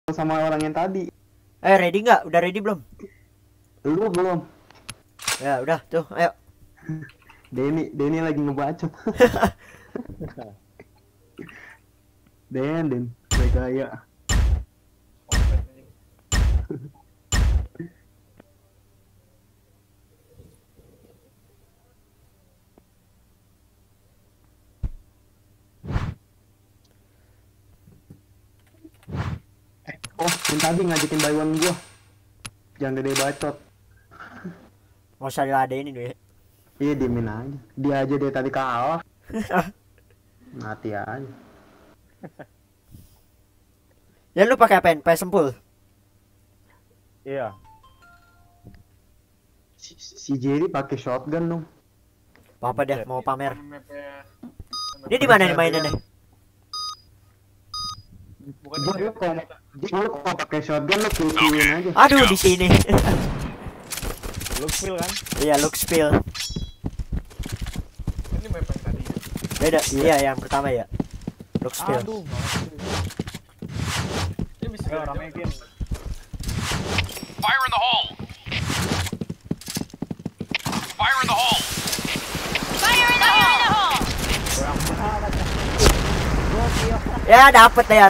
sama orang yang tadi. Ready nggak? Udah ready belum? Lu belum. Ya udah tuh, ayo. Denny lagi ngebacot. Den, gaya. Oh, yang tadi ngajakin buy one gua. Jangan gede bacot. Mau usah diladenin dulu ya. Iya, diemin aja. Dia aja dari tadi kalah. Mati aja. Ya lu pakai apa? PS Sempul? Iya. Si Jerry pakai shotgun dong. Apa deh mau pamer? Ini di mana nih mainannya? Bukan Lu kalau pakai shotgun lu kill-killin aja. Aduh di sini. Look feel kan? Iya, look spill. Ini map yang tadi. Beda. Iya, yang pertama ya. Look spill. Aduh, ini bisa orang makin. Fire in the hole! Fire in the hole! Fire in the hole! Ya dapet Yan.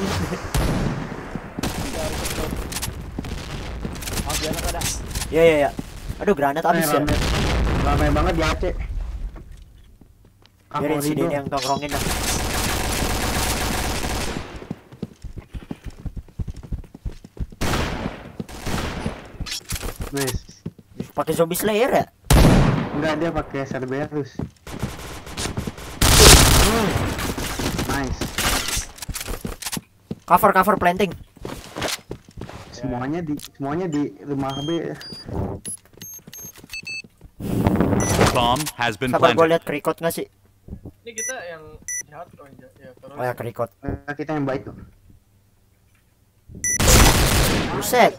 Iya iya iya. Aduh granat habis ya. Ramai banget di Aceh. Biarin si Denny yang tongkrongin dah. Wes. Pakai zombie slayer ya? Enggak, dia pakai Cerberus. Nice. Cover planting. Semuanya di rumah B. Bomb has been Sabar gue planted. liat kerikot nggak sih? Ini kita yang jahat oh ya terus. Oh ya kerikot. Kita yang baik tuh. Buset.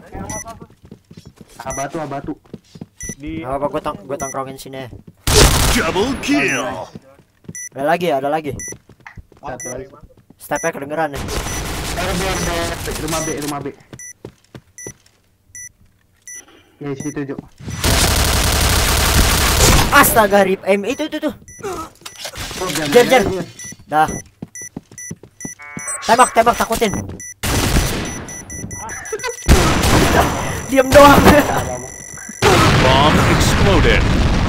Abatu. Di Gak apa gue tongkrongin sini ya. Double kill! Ada lagi. Satu lagi. Stepnya kedengeran ya. Rumah B. Ya situ Jo. Astaga rip aim itu tuh. Oh, Jar. Dah. Tembak takutin. Diam doang. Bomb exploded.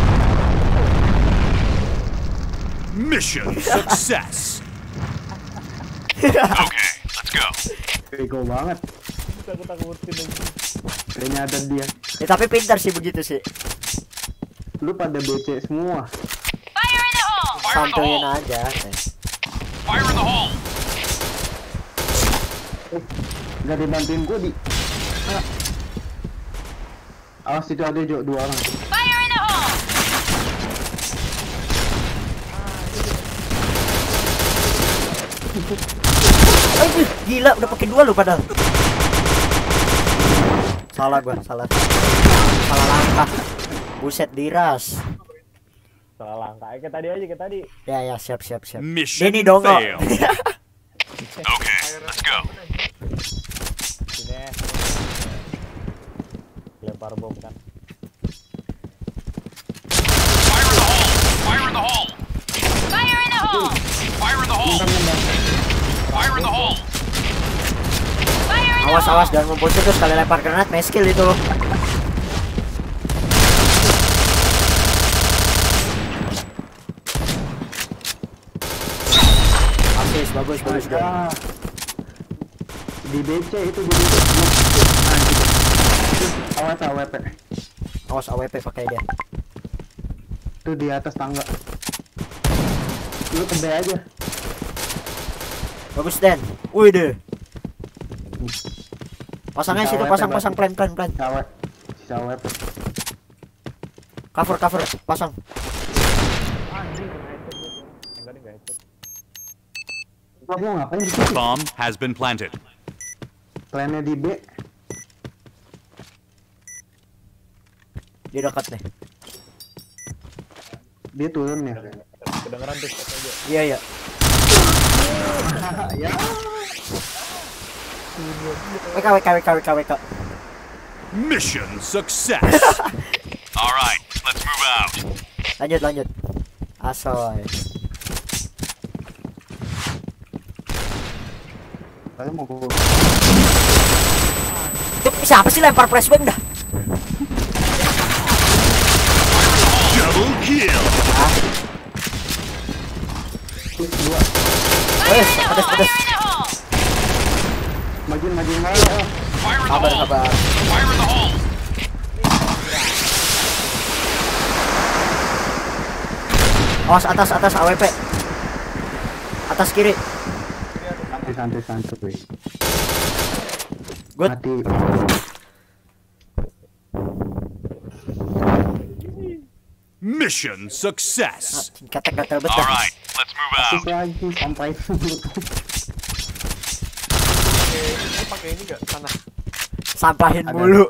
Mission success. Okay, let's go. Bego banget. takut-takutin lagi. Udah nyadar dia. Ya tapi pintar sih begitu sih. Lu pada BC semua. Fire in the hole! Fire in the Santuin hole! aja. Fire in the hole! Gak dibantuin gua di. Awas itu ada Jo, 2 orang. Fire in the hole! Aduh, gila udah pakai 2 lu padahal. Salah gua, salah langkah. Buset diras. Salah langkah. Kayak tadi aja kayak tadi. Ya siap. Mission Denny dong. failed. Okay, let's go. Sini. Lempar bom kan. Fire in the hole! Fire in the hole! Fire in the hole! Fire in the hole! Fire in the hole! Awas jangan ngumpul situ sekali lempar granat meskil itu. Asis bagus. Ah. Di BC itu di BC. Awas AWP. Awas AWP pakai dia. Itu di atas tangga. Lu ke B aja. Bagus Den. Wih deh. Pasangnya situ pasang plan. Sisa AWP. Cover pasang. Enggak nih guys. Gua mau ngapain di sini? Bomb has been planted. Plannya di B. Dia dekat nih. Dia turun ya. Kedengeran tuh aja. Iya. Ya. WK. Mission success. All right, let's move out. Lanjut. Asoy. Saya mau ke Itu siapa sih lempar flashbang dah? Double kill. dua. Wes, pedes. Majuin. Fire in the hole. Sabar. Fire in the hole. Awas atas AWP. Atas kiri. Santai. Good. Mati. Mission success. Ketek gatel All betah. right, let's move Terus out. lagi sampai Ini pakai ini enggak tanah. Sampahin Ada. mulu.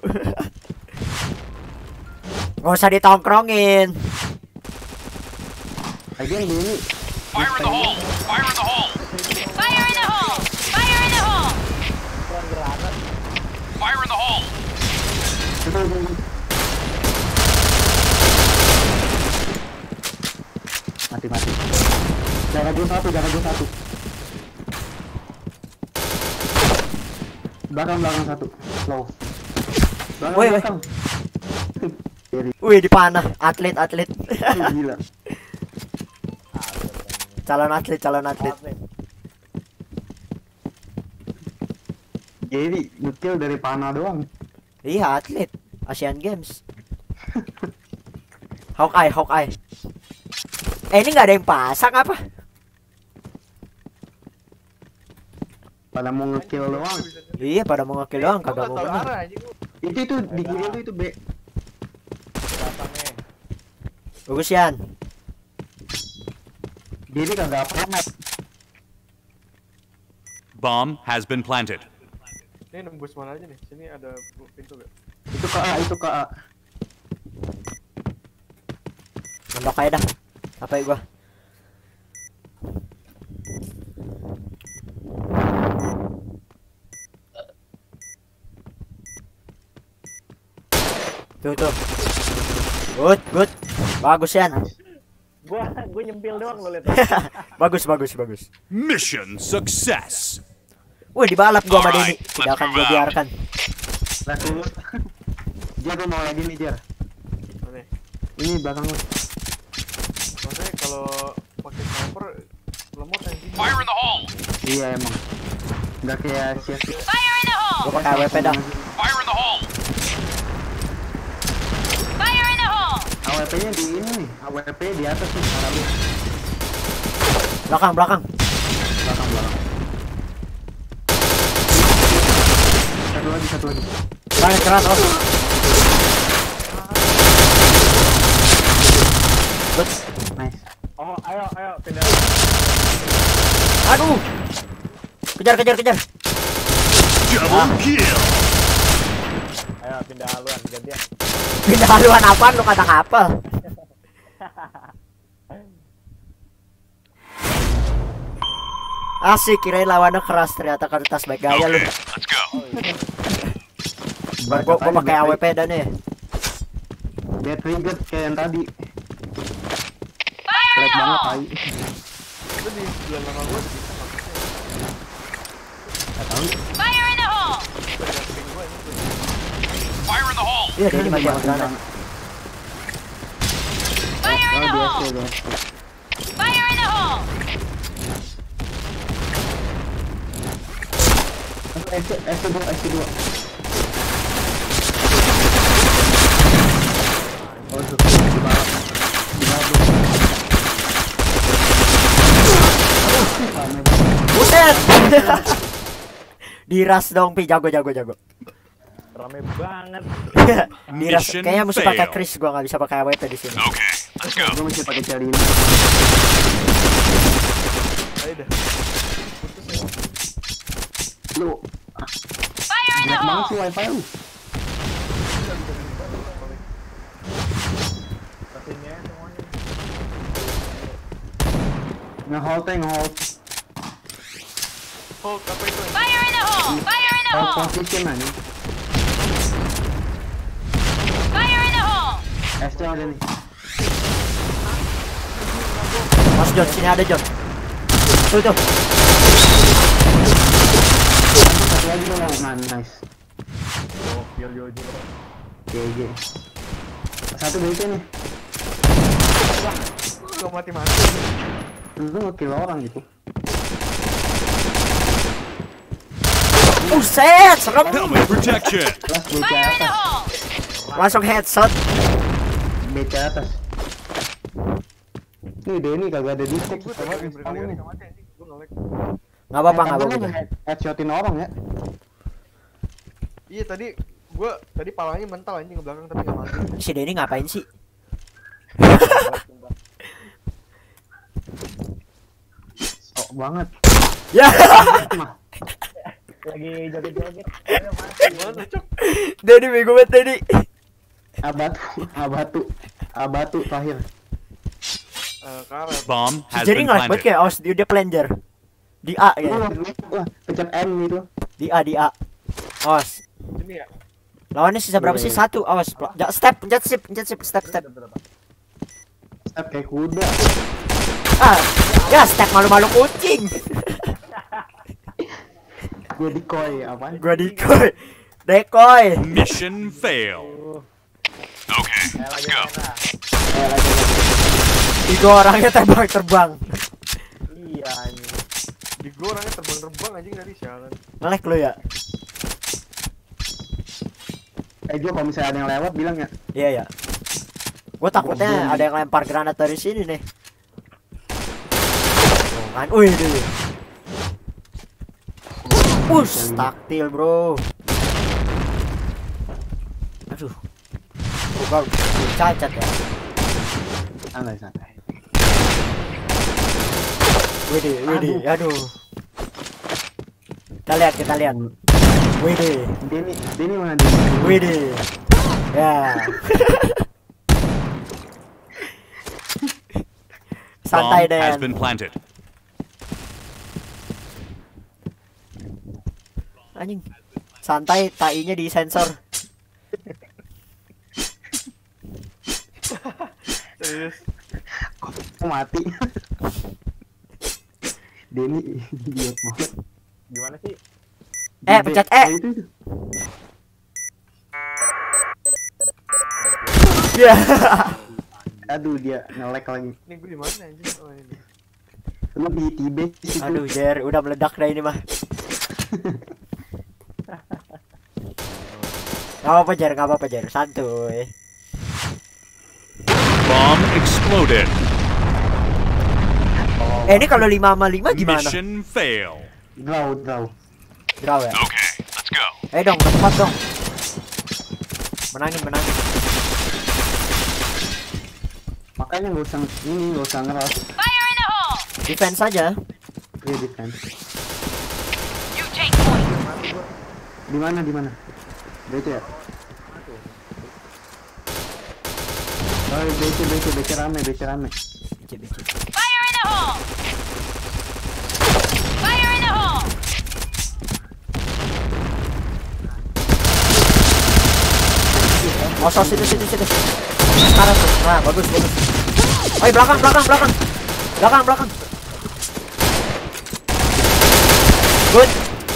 Nggak usah ditongkrongin. lagi yang ini. Fire in the hole. Fire in the hole. Fire in the hole! Fire in the hole! Fire in the hole. Mati. Jangan gue satu. Belakang satu. Slow. Woi. Belakang. Jadi Wih, dipanah. Atlet. gila. Calon atlet. Jadi detail dari panah doang. Iya, atlet. Asian Games. Hawkeye. Ini nggak ada yang pasang apa? Pada mau ngekill doang. Iya, pada mau nge-kill doang, kagak mau bener. Itu di kiri lu itu B. Bagus, Yan. Jadi kagak pernah. Bomb has been planted. Ini nembus mana aja nih? Sini ada pintu gak? Itu ke A. Mendok aja dah. Capek gua. Tuh. Good. Bagus, Yan. Gua nyempil doang lo lihat. Bagus. Mission success. Wih, dibalap gua sama Denny. Alright, Tidak let's akan move gua out. biarkan. Lah dulu. Jar gua mau lagi nih Jar. Aneh. Ini belakang lu. Maksudnya kalau pakai sniper lemot anjing. Fire in the hole. Iya emang. Enggak kayak sia. Fire in the hole! Gua pakai AWP dah. Fire in the hole. Fire in the hole! AWP-nya di ini nih. AWP di atas nih arah lu. Belakang. Belakang. Satu lagi. Keras. Good. Nice. Oh, ayo pindah. Aduh. Kejar. Double kill. Ayo pindah haluan gantian. Pindah haluan apaan lu kata kapal? Asik, kirain lawannya keras, ternyata kertas baik gaya lu. Okay, let's go. Gua pakai AWP dan nih. Dia trigger kayak yang tadi. Fire in Jelek the banget hole! tai. Itu di sebelah nama gua bisa nggak? Enggak tahu. Fire in the hole! Fire in the hole. Iya, dia mati sama granat. Fire in the hole! Guys. Fire in the hole! S2. Oh, itu di bawah. Buset. Diras dong, Pi, jago. Rame banget. Diras, Mission kayaknya mesti pakai fail. Chris, gua nggak bisa pakai AWP di sini. Okay, let's go. Gue mesti pakai cari ini. Ayo dah. Lu Fire in the jelek banget hole! sih wifi lu. Kasihnya semuanya. Ngehold. Hold apa itu? Fire in the hole! Fire in the the hole! Position aja. Fire in the hole! ST ada nih. Mas John, sini ada John. Tuh. Satu lagi dong. Nah, nice. Oh, biar Jojo. GG. Satu BC nih. Gak mati-mati. Itu nge-kill orang gitu. Buset, serem. Helmet protection. Kelas BC Fire in the atas. hole! Langsung headshot. BC atas. Nih Denny kagak ada detect. Gue tadi berkali-kali gak mati anjing. Gue nge-lag. Nggak apa-apa, nggak apa-apa. Headshotin orang ya. Iya tadi gue palanya mental anjing ke belakang tapi gak mati. Si Denny ngapain sih? Sok banget. Ya. Mah. Lagi joget-joget. Gimana cok? Denny bego banget Denny. Abatu terakhir. Karet. Bomb has Jadi been ngelag banget planted. kayak awas dia plunger. Di A ya. Wah, pencet M gitu. Di A. Awas. Ini ya. Lawannya sisa berapa sih? Satu. Awas. Step, pencet sip, step. Step kayak kuda. Ah, ya step malu-malu kucing. Gue decoy apaan? Gua decoy. Mission fail. Okay, let's go. Lagi. Tiga orangnya terbang. Iya ini. Di gue orangnya terbang-terbang anjing tadi sialan. Ngelek lu ya? Jo kalau misalnya ada yang lewat bilang ya. Iya ya. Gua takutnya ada yang lempar granat dari sini nih. Tuh kan, wih deh. Push, taktil bro. Aduh. Gua cacat ya. Santai. Widih, aduh. Kita lihat. Widih, Denny mana Denny? widih. Ya. Santai Bomb has Den. been planted. Anjing. Santai, tainya di sensor. Serius. Kok mati? Denny idiot banget. Gimana sih? Pencet E. Itu. Ya. Aduh dia nge-lag lagi. Ini gue di mana anjing? Oh ini. Lu di Tibet situ. Aduh, Jer, udah meledak dah ini mah. Gak apa-apa Jer, santuy. Bomb exploded. Ini kalau 5 sama 5 gimana? Mission fail. Draw. Draw ya? Okay, let's go. Dong, tempat dong. Menangin. Makanya nggak usah ngeras. Fire in the hole! Defense aja. Dia defense. You take point! Di mana? BC ya? Oh, BC rame. Fire in the hole! Fire in the hole! Oh, situ. Kanan tuh. Nah, bagus. Oi, belakang. Good.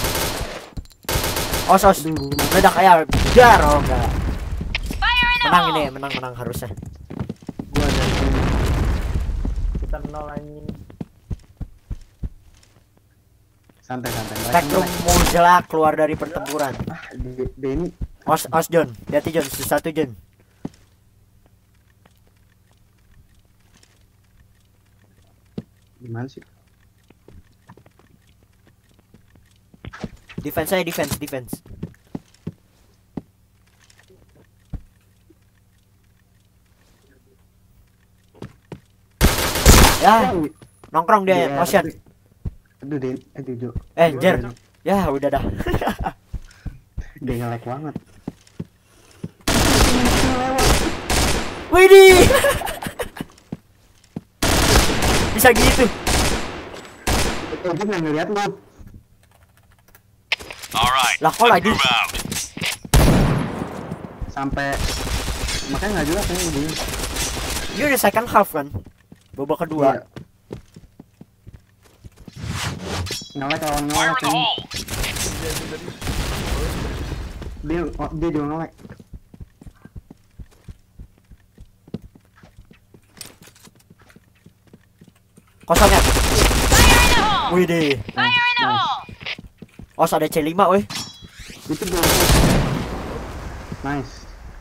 Oh, sos. Meledak ya. Biar enggak. Fire in the Menang hole! ini, menang harusnya. Gua ada sini. Kita nol anjing. Santai. Spectrum Mozilla keluar dari pertempuran. Denny. Os John. Hati John, satu John. Gimana sih? Defense. Ya, nongkrong dia, motion. Aduh Denny, Jo. Jer. Ya, udah dah. Dia nge-lag banget. Widih. Bisa gitu. Dia nggak ngeliat lu. All right. Lah, kok let's lagi? move out. Sampai makanya nggak jelas ini begini. Ini udah second half kan? Babak kedua. Iya. Ngelek lawan Fire ngelek in the ini. hole. Dia juga ngelek. Kosong ya? Fire in the hole! Wih deh. Fire in the hole! Oh, ada C5 weh. Itu dia. Nice.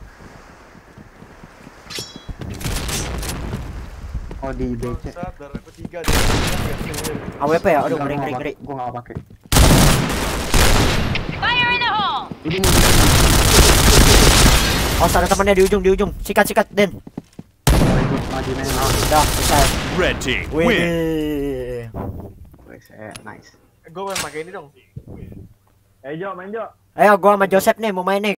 Oh di BC. Bangsat, darah ketiga dia. AWP ya? Aduh, ngeri. Gua nggak pakai. Fire in the hole! Ini Oh, ada temannya di ujung. Sikat, Den. itu majunya. Udah, selesai. Red team Wih win. deh. Nice. Gue pengen pakai ini dong. Jo, main Jo. Ayo, gua sama Joseph nih mau main nih.